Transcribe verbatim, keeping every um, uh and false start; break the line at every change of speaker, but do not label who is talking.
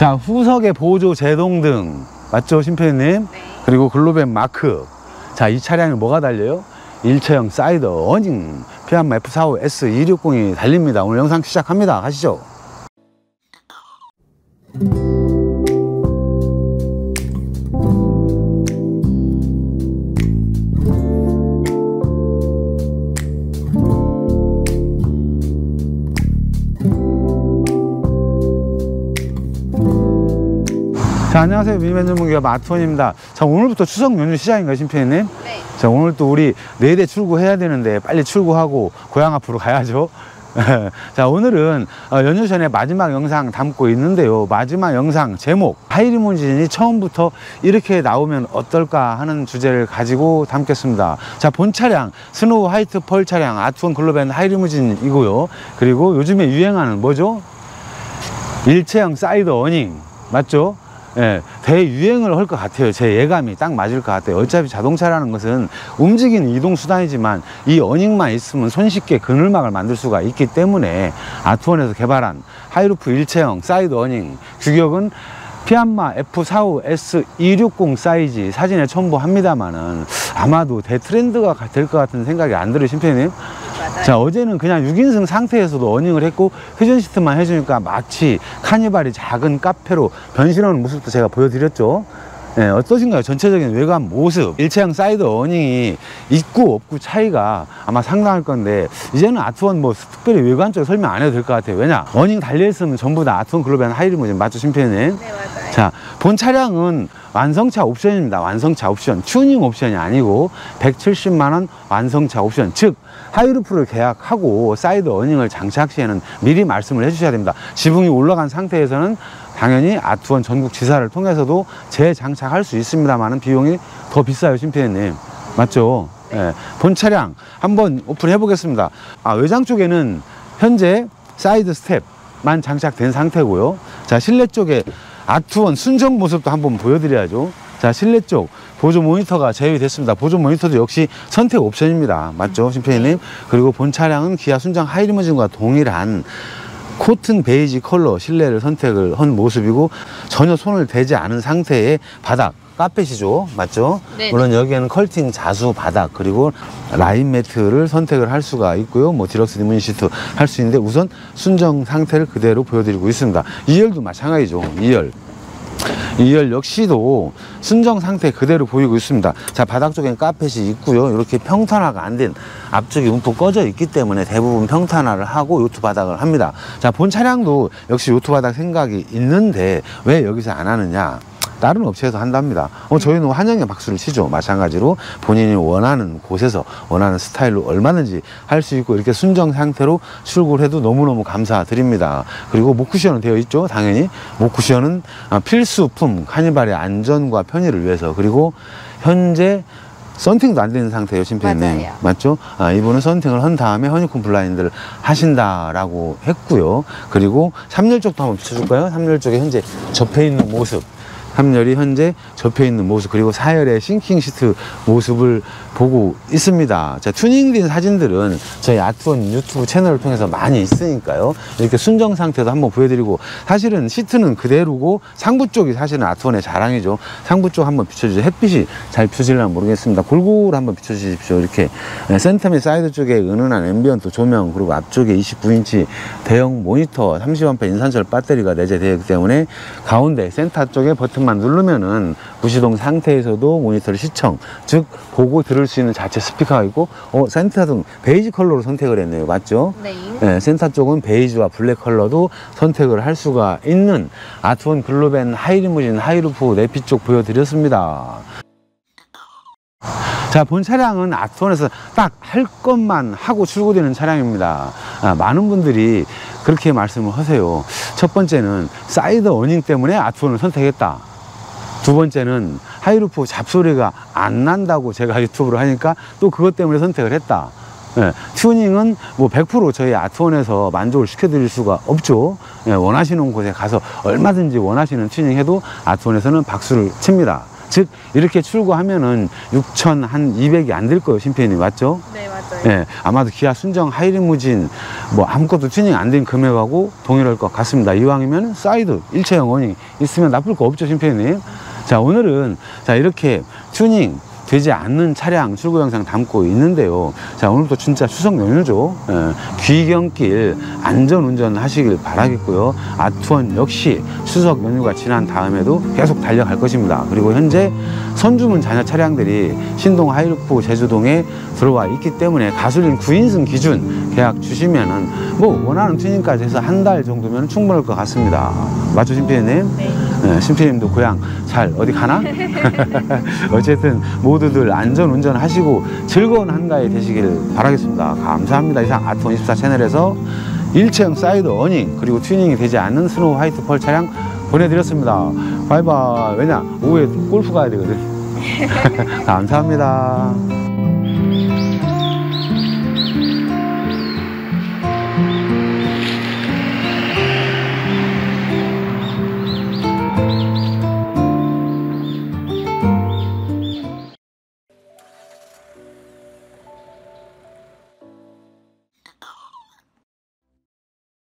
자, 후석의 보조 제동등 맞죠, 심표님?
네.
그리고 글로벤 마크. 자, 이 차량에 뭐가 달려요? 일체형 사이드 어닝 피아마 에프 사십오 에스 이백육십이 달립니다. 오늘 영상 시작합니다. 가시죠. 자, 안녕하세요. 미니밴 전문기업 아트원입니다. 자, 오늘부터 추석 연휴 시작인가요, 심표님?
네.
자, 오늘 또 우리 네 대 출고해야 되는데 빨리 출고하고 고향 앞으로 가야죠. 자, 오늘은 연휴 전에 마지막 영상 담고 있는데요. 마지막 영상 제목 하이리무진이 처음부터 이렇게 나오면 어떨까 하는 주제를 가지고 담겠습니다. 자, 본 차량 스노우 화이트 펄 차량 아트원 글로벤 하이리무진이고요. 그리고 요즘에 유행하는 뭐죠? 일체형 사이드 어닝 맞죠? 예, 대유행을 할 것 같아요. 제 예감이 딱 맞을 것 같아요. 어차피 자동차라는 것은 움직이는 이동수단이지만 이 어닝만 있으면 손쉽게 그늘막을 만들 수가 있기 때문에 아트원에서 개발한 하이루프 일체형 사이드 어닝, 규격은 피아마 에프 사십오 에스 이백육십 사이즈 사진에 첨부합니다만은 아마도 대트렌드가 될 것 같은 생각이 안 들어요, 심표님?
맞아요.
자, 어제는 그냥 육 인승 상태에서도 어닝을 했고 회전 시트만 해주니까 마치 카니발이 작은 카페로 변신하는 모습도 제가 보여드렸죠. 네, 어떠신가요? 전체적인 외관 모습, 일체형 사이드 어닝이 있고 없고 차이가 아마 상당할 건데 이제는 아트원 뭐 특별히 외관 쪽 설명 안 해도 될 것 같아요. 왜냐? 어닝 달려있으면 전부 다 아트원 글로벤 하이리무진 맞죠, 심표님?
네, 맞아요.
자, 본 차량은 완성차 옵션입니다. 완성차 옵션, 튜닝 옵션이 아니고 백칠십만 원 완성차 옵션, 즉 하이루프를 계약하고 사이드 어닝을 장착 시에는 미리 말씀을 해주셔야 됩니다. 지붕이 올라간 상태에서는 당연히 아트원 전국 지사를 통해서도 재장착할 수 있습니다만 비용이 더 비싸요, 심표님. 맞죠?
네.
예, 본 차량 한번 오픈해 보겠습니다. 아, 외장 쪽에는 현재 사이드 스텝만 장착된 상태고요. 자, 실내 쪽에 아트원 순정 모습도 한번 보여드려야죠. 자, 실내 쪽 보조 모니터가 제외됐습니다. 보조 모니터도 역시 선택 옵션입니다. 맞죠, 심표님? 그리고 본 차량은 기아 순정 하이리무진과 동일한 코튼 베이지 컬러 실내를 선택을 한 모습이고 전혀 손을 대지 않은 상태의 바닥 카펫이죠, 맞죠?
네.
물론 여기에는 컬팅 자수 바닥 그리고 라인 매트를 선택을 할 수가 있고요. 뭐 디럭스 리무진 시트 할 수 있는데 우선 순정 상태를 그대로 보여드리고 있습니다. 이 열도 마찬가지죠. 이 열 이 열 역시도 순정 상태 그대로 보이고 있습니다. 자, 바닥 쪽엔 카펫이 있고요. 이렇게 평탄화가 안 된 앞쪽이 움푹 꺼져 있기 때문에 대부분 평탄화를 하고 요트 바닥을 합니다. 자, 본 차량도 역시 요트 바닥 생각이 있는데 왜 여기서 안 하느냐? 다른 업체에서 한답니다. 어, 저희는 환영의 박수를 치죠. 마찬가지로 본인이 원하는 곳에서 원하는 스타일로 얼마든지 할 수 있고 이렇게 순정 상태로 출고를 해도 너무너무 감사드립니다. 그리고 목쿠션은 되어 있죠. 당연히 목쿠션은 필수품 카니발의 안전과 편의를 위해서. 그리고 현재 썬팅도 안 되는 상태예요, 심표님. 맞죠? 아, 이분은 썬팅을 한 다음에 허니콤 블라인드를 하신다라고 했고요. 그리고 삼 열 쪽도 한번 비춰줄까요? 삼 열 쪽에 현재 접해 있는 모습. 삼 열이 현재 접혀 있는 모습, 그리고 사 열의 싱킹 시트 모습을 보고 있습니다. 자, 튜닝된 사진들은 저희 아트원 유튜브 채널을 통해서 많이 있으니까요. 이렇게 순정 상태도 한번 보여드리고, 사실은 시트는 그대로고 상부 쪽이 사실은 아트원의 자랑이죠. 상부 쪽 한번 비춰주세요. 햇빛이 잘 비춰질려나 모르겠습니다. 골고루 한번 비춰주십시오. 이렇게 센터 및 사이드 쪽에 은은한 앰비언트 조명, 그리고 앞쪽에 이십구 인치 대형 모니터 삼십 암페어 인산철 배터리가 내재되어 있기 때문에 가운데 센터 쪽에 버튼만 누르면은 무시동 상태에서도 모니터를 시청, 즉 보고 들을 수 있는 자체 스피커가 있고, 어, 센터등 베이지 컬러로 선택을 했네요. 맞죠?
네.
네, 센터 쪽은 베이지와 블랙 컬러도 선택을 할 수가 있는 아트원 글로벤 하이리무진 하이루프 내피 쪽 보여드렸습니다. 자, 본 차량은 아트원에서 딱 할 것만 하고 출고되는 차량입니다. 아, 많은 분들이 그렇게 말씀을 하세요. 첫 번째는 사이드 어닝 때문에 아트원을 선택했다. 두 번째는 하이루프 잡소리가 안 난다고 제가 유튜브를 하니까 또 그것 때문에 선택을 했다. 예, 튜닝은 뭐 백 퍼센트 저희 아트원에서 만족을 시켜드릴 수가 없죠. 예, 원하시는 곳에 가서 얼마든지 원하시는 튜닝 해도 아트원에서는 박수를 칩니다. 즉 이렇게 출고하면은 육천 한 이백이 안 될 거예요, 심표님. 맞죠?
네, 맞아요.
예, 아마도 기아 순정 하이리무진 뭐 아무것도 튜닝 안 된 금액하고 동일할 것 같습니다. 이왕이면 사이드 일체형 어닝 있으면 나쁠 거 없죠, 심표님. 자, 오늘은 자 이렇게 튜닝 되지 않는 차량 출고 영상 담고 있는데요. 자, 오늘도 진짜 추석 연휴죠. 예, 귀경길 안전운전 하시길 바라겠고요. 아트원 역시 추석 연휴가 지난 다음에도 계속 달려갈 것입니다. 그리고 현재 선주문 자녀 차량들이 신동 하이루프 제주동에 들어와 있기 때문에 가솔린 구 인승 기준 계약 주시면은 뭐 원하는 튜닝까지 해서 한 달 정도면 충분할 것 같습니다. 맞죠, 심피디님?
네.
네, 심피디님도 고향 잘 어디 가나? 어쨌든 모두들 안전 운전하시고 즐거운 한가위 되시길 바라겠습니다. 감사합니다. 이상 아트원 이십사 채널에서 일체형 사이드 어닝 그리고 튜닝이 되지 않는 스노우 화이트 펄 차량 보내드렸습니다. 바이바이. 왜냐? 오후에 골프 가야 되거든. 감사합니다.